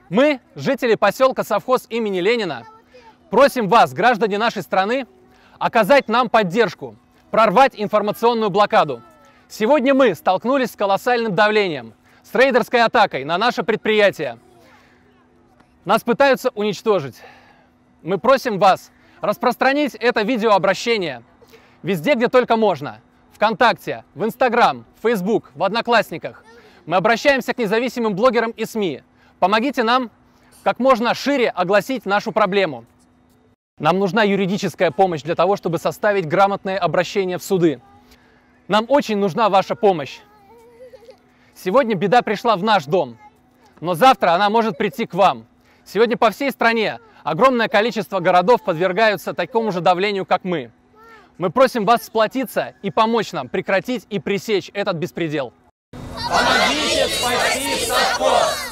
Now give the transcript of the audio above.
Мы, жители поселка Совхоз имени Ленина, просим вас, граждане нашей страны, оказать нам поддержку, прорвать информационную блокаду. Сегодня мы столкнулись с колоссальным давлением, с рейдерской атакой на наше предприятие. Нас пытаются уничтожить. Мы просим вас распространить это видеообращение везде, где только можно. ВКонтакте, в Инстаграм, в Фейсбук, в Одноклассниках. Мы обращаемся к независимым блогерам и СМИ. Помогите нам как можно шире огласить нашу проблему. Нам нужна юридическая помощь для того, чтобы составить грамотное обращение в суды. Нам очень нужна ваша помощь. Сегодня беда пришла в наш дом, но завтра она может прийти к вам. Сегодня по всей стране огромное количество городов подвергаются такому же давлению, как мы. Мы просим вас сплотиться и помочь нам прекратить и пресечь этот беспредел. Помогите спасти совхоз!